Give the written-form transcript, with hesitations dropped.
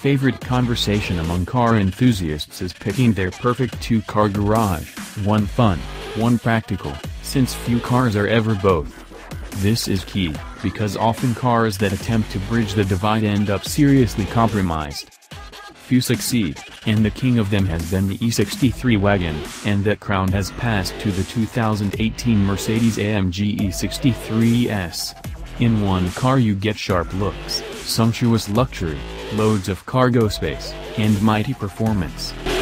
favorite conversation among car enthusiasts is picking their perfect two-car garage, one fun, one practical, since few cars are ever both. This is key, because often cars that attempt to bridge the divide end up seriously compromised. Few succeed, and the king of them has been the E63 Wagon, and that crown has passed to the 2018 Mercedes-AMG E63s. In one car you get sharp looks, sumptuous luxury, loads of cargo space, and mighty performance.